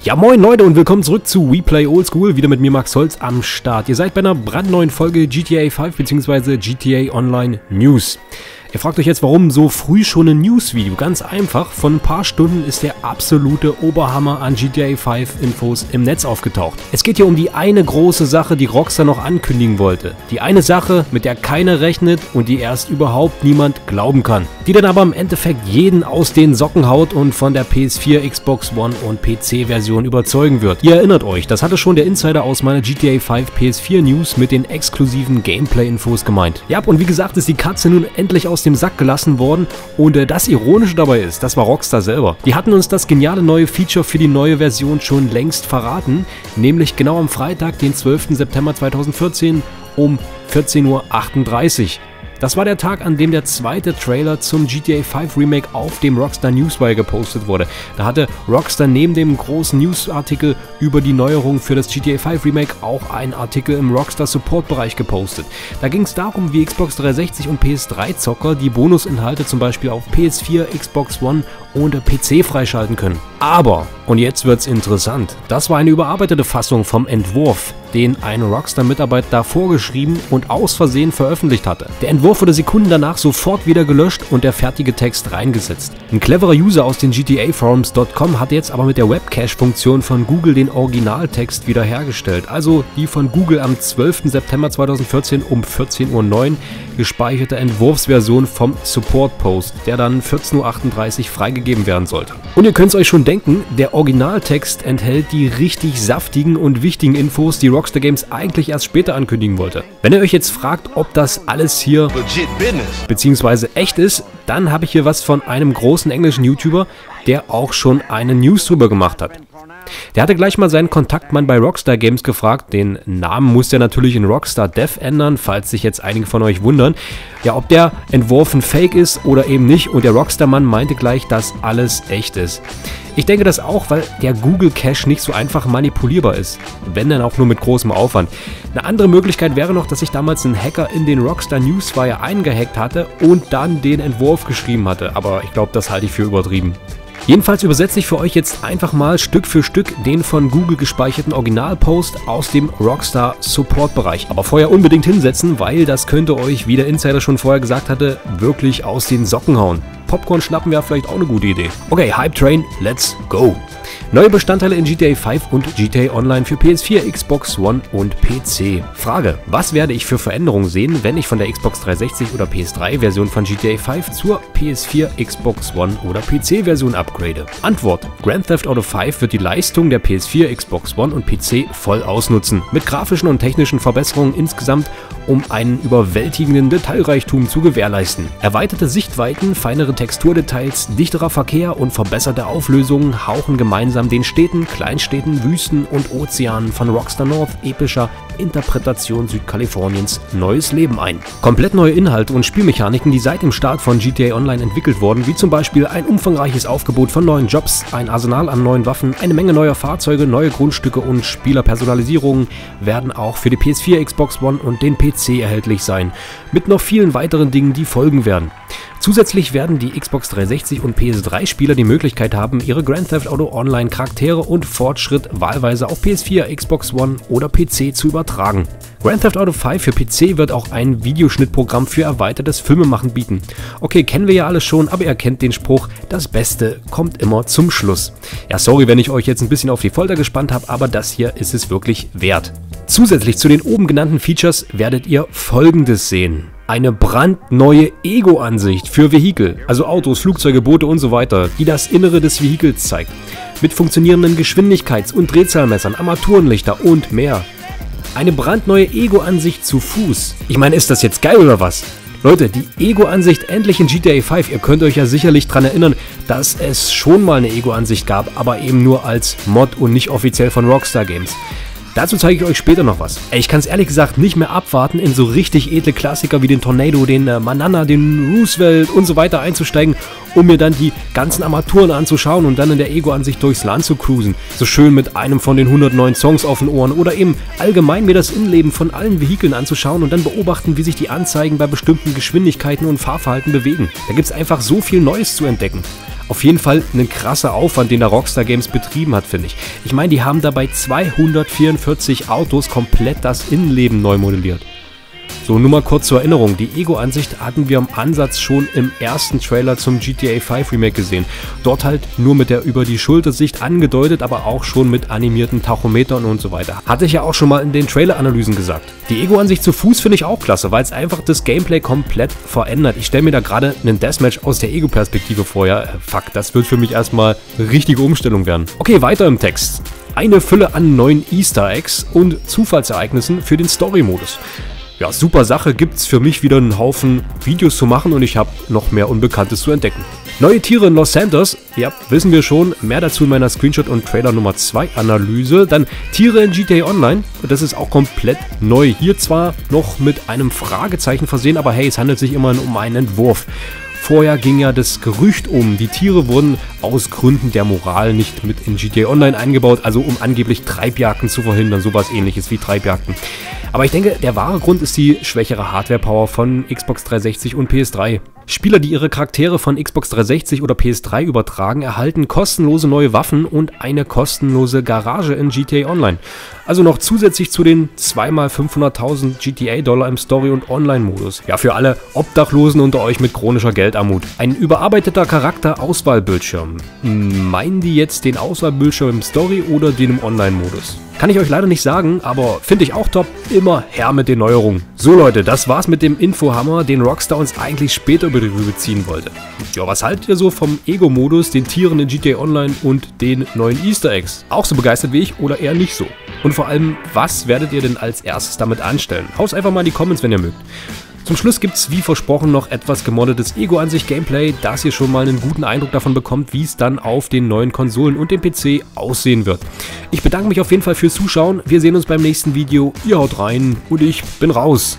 Ja moin Leute und willkommen zurück zu We Play Old School, wieder mit mir Max Holz am Start. Ihr seid bei einer brandneuen Folge GTA 5 bzw. GTA Online News. Ihr fragt euch jetzt, warum so früh schon ein News-Video? Ganz einfach, vor ein paar Stunden ist der absolute Oberhammer an GTA 5 Infos im Netz aufgetaucht. Es geht hier um die eine große Sache, die Rockstar noch ankündigen wollte. Die eine Sache, mit der keiner rechnet und die erst überhaupt niemand glauben kann. Die dann aber im Endeffekt jeden aus den Socken haut und von der PS4, Xbox One und PC-Version überzeugen wird. Ihr erinnert euch, das hatte schon der Insider aus meiner GTA 5 PS4 News mit den exklusiven Gameplay-Infos gemeint. Ja, und wie gesagt ist die Katze nun endlich aus dem Sack gelassen worden und das Ironische dabei ist, das war Rockstar selber. Die hatten uns das geniale neue Feature für die neue Version schon längst verraten, nämlich genau am Freitag, den 12. September 2014 um 14:38 Uhr. Das war der Tag, an dem der zweite Trailer zum GTA 5 Remake auf dem Rockstar Newswire gepostet wurde. Da hatte Rockstar neben dem großen Newsartikel über die Neuerungen für das GTA 5 Remake auch einen Artikel im Rockstar Support Bereich gepostet. Da ging es darum, wie Xbox 360 und PS3 Zocker die Bonusinhalte zum Beispiel auf PS4, Xbox One und PC freischalten können. Aber, und jetzt wird's interessant, das war eine überarbeitete Fassung vom Entwurf, den ein Rockstar-Mitarbeiter da vorgeschrieben und aus Versehen veröffentlicht hatte. Der Entwurf wurde Sekunden danach sofort wieder gelöscht und der fertige Text reingesetzt. Ein cleverer User aus den GTAforums.com hat jetzt aber mit der Webcache-Funktion von Google den Originaltext wiederhergestellt, also die von Google am 12. September 2014 um 14:09 Uhr gespeicherte Entwurfsversion vom Support-Post, der dann 14:38 Uhr freigegeben werden sollte. Und ihr könnt es euch schon denken, der Originaltext enthält die richtig saftigen und wichtigen Infos, die Rockstar Games eigentlich erst später ankündigen wollte. Wenn ihr euch jetzt fragt, ob das alles hier beziehungsweise echt ist, dann habe ich hier was von einem großen englischen YouTuber, der auch schon eine News drüber gemacht hat. Der hatte gleich mal seinen Kontaktmann bei Rockstar Games gefragt, den Namen muss er natürlich in Rockstar Dev ändern, falls sich jetzt einige von euch wundern, ja, ob der Entwurf ein Fake ist oder eben nicht, und der Rockstar-Mann meinte gleich, dass alles echt ist. Ich denke das auch, weil der Google Cache nicht so einfach manipulierbar ist, wenn dann auch nur mit großem Aufwand. Eine andere Möglichkeit wäre noch, dass sich damals ein Hacker in den Rockstar Newswire eingehackt hatte und dann den Entwurf geschrieben hatte, aber ich glaube, das halte ich für übertrieben. Jedenfalls übersetze ich für euch jetzt einfach mal Stück für Stück den von Google gespeicherten Originalpost aus dem Rockstar Support Bereich. Aber vorher unbedingt hinsetzen, weil das könnte euch, wie der Insider schon vorher gesagt hatte, wirklich aus den Socken hauen. Popcorn schnappen wäre vielleicht auch eine gute Idee. Okay, Hype Train, let's go! Neue Bestandteile in GTA 5 und GTA Online für PS4, Xbox One und PC. Frage: Was werde ich für Veränderungen sehen, wenn ich von der Xbox 360 oder PS3 Version von GTA 5 zur PS4, Xbox One oder PC Version upgrade? Antwort: Grand Theft Auto 5 wird die Leistung der PS4, Xbox One und PC voll ausnutzen, mit grafischen und technischen Verbesserungen insgesamt, um einen überwältigenden Detailreichtum zu gewährleisten. Erweiterte Sichtweiten, feinere Texturdetails, dichterer Verkehr und verbesserte Auflösungen hauchen gemeinsam den Städten, Kleinstädten, Wüsten und Ozeanen von Rockstar North epischer Interpretation Südkaliforniens neues Leben ein. Komplett neue Inhalte und Spielmechaniken, die seit dem Start von GTA Online entwickelt wurden, wie zum Beispiel ein umfangreiches Aufgebot von neuen Jobs, ein Arsenal an neuen Waffen, eine Menge neuer Fahrzeuge, neue Grundstücke und Spielerpersonalisierungen, werden auch für die PS4, Xbox One und den PC erhältlich sein, mit noch vielen weiteren Dingen, die folgen werden. Zusätzlich werden die Xbox 360 und PS3 Spieler die Möglichkeit haben, ihre Grand Theft Auto Online Charaktere und Fortschritt wahlweise auf PS4, Xbox One oder PC zu übertragen. Grand Theft Auto 5 für PC wird auch ein Videoschnittprogramm für erweitertes Filmemachen bieten. Okay, kennen wir ja alles schon, aber ihr kennt den Spruch, das Beste kommt immer zum Schluss. Ja, sorry, wenn ich euch jetzt ein bisschen auf die Folter gespannt habe, aber das hier ist es wirklich wert. Zusätzlich zu den oben genannten Features werdet ihr Folgendes sehen: Eine brandneue Ego-Ansicht für Vehikel, also Autos, Flugzeuge, Boote und so weiter, die das Innere des Vehikels zeigt. Mit funktionierenden Geschwindigkeits- und Drehzahlmessern, Armaturenlichter und mehr. Eine brandneue Ego-Ansicht zu Fuß. Ich meine, ist das jetzt geil oder was? Leute, die Ego-Ansicht endlich in GTA 5. Ihr könnt euch ja sicherlich daran erinnern, dass es schon mal eine Ego-Ansicht gab, aber eben nur als Mod und nicht offiziell von Rockstar Games. Dazu zeige ich euch später noch was. Ich kann es ehrlich gesagt nicht mehr abwarten, in so richtig edle Klassiker wie den Tornado, den Manana, den Roosevelt und so weiter einzusteigen, um mir dann die ganzen Armaturen anzuschauen und dann in der Ego-Ansicht durchs Land zu cruisen. So schön mit einem von den 109 Songs auf den Ohren oder eben allgemein mir das Innenleben von allen Vehikeln anzuschauen und dann beobachten, wie sich die Anzeigen bei bestimmten Geschwindigkeiten und Fahrverhalten bewegen. Da gibt es einfach so viel Neues zu entdecken. Auf jeden Fall ein krasser Aufwand, den da Rockstar Games betrieben hat, finde ich. Ich meine, die haben dabei 244 Autos komplett das Innenleben neu modelliert. So, nur mal kurz zur Erinnerung, die Ego-Ansicht hatten wir im Ansatz schon im ersten Trailer zum GTA 5 Remake gesehen. Dort halt nur mit der Über-die-Schulter-Sicht angedeutet, aber auch schon mit animierten Tachometern und so weiter. Hatte ich ja auch schon mal in den Trailer-Analysen gesagt. Die Ego-Ansicht zu Fuß finde ich auch klasse, weil es einfach das Gameplay komplett verändert. Ich stelle mir da gerade einen Deathmatch aus der Ego-Perspektive vor, ja, fuck, das wird für mich erstmal eine richtige Umstellung werden. Okay, weiter im Text. Eine Fülle an neuen Easter Eggs und Zufallsereignissen für den Story-Modus. Ja, super Sache, gibt's für mich wieder einen Haufen Videos zu machen und ich habe noch mehr Unbekanntes zu entdecken. Neue Tiere in Los Santos, ja, wissen wir schon, mehr dazu in meiner Screenshot- und Trailer Nummer 2 Analyse. Dann Tiere in GTA Online, das ist auch komplett neu. Hier zwar noch mit einem Fragezeichen versehen, aber hey, es handelt sich immerhin um einen Entwurf. Vorher ging ja das Gerücht um, die Tiere wurden aus Gründen der Moral nicht mit in GTA Online eingebaut, also um angeblich Treibjagden zu verhindern, sowas ähnliches wie Treibjagden. Aber ich denke, der wahre Grund ist die schwächere Hardware-Power von Xbox 360 und PS3. Spieler, die ihre Charaktere von Xbox 360 oder PS3 übertragen, erhalten kostenlose neue Waffen und eine kostenlose Garage in GTA Online. Also noch zusätzlich zu den 2x500.000 GTA-Dollar im Story- und Online-Modus. Ja, für alle Obdachlosen unter euch mit chronischer Geldarmut. Ein überarbeiteter Charakter-Auswahlbildschirm. Meinen die jetzt den Auswahlbildschirm im Story- oder den im Online-Modus? Kann ich euch leider nicht sagen, aber finde ich auch top. Immer her mit den Neuerungen. So Leute, das war's mit dem Infohammer, den Rockstar uns eigentlich später über die Rübe ziehen wollte. Ja, was haltet ihr so vom Ego-Modus, den Tieren in GTA Online und den neuen Easter Eggs? Auch so begeistert wie ich oder eher nicht so? Und vor allem, was werdet ihr denn als erstes damit anstellen? Haut einfach mal in die Comments, wenn ihr mögt. Zum Schluss gibt's wie versprochen noch etwas gemoddetes Ego-Ansicht-Gameplay, dass ihr schon mal einen guten Eindruck davon bekommt, wie es dann auf den neuen Konsolen und dem PC aussehen wird. Ich bedanke mich auf jeden Fall fürs Zuschauen, wir sehen uns beim nächsten Video, ihr haut rein und ich bin raus.